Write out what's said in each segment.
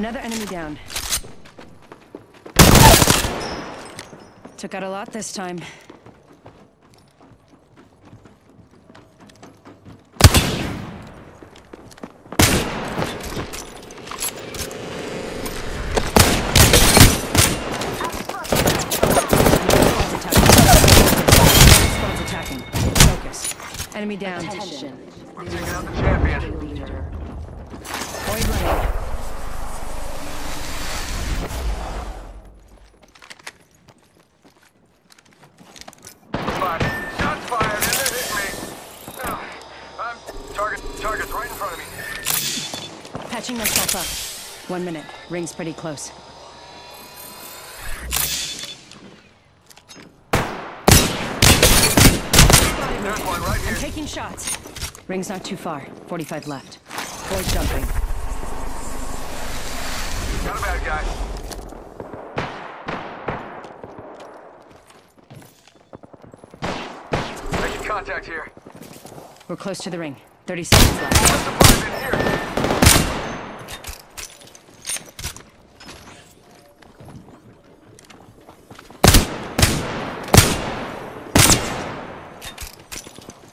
Another enemy down. Took out a lot this time. Squad's attacking. Focus. Enemy down. Attention. We're taking out the champion. Leader. Void running. Shots fired and they're hitting me. Target's right in front of me. Patching myself up. 1 minute. Ring's pretty close. There's one right I'm here. taking shots. Ring's not too far. 45 left. Void jumping. Got a bad guy. Making contact here. We're close to the ring. 30 seconds left. Got supplies in here.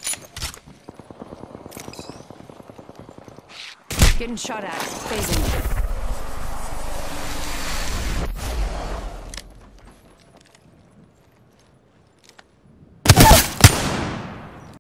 Getting shot at. Phasing.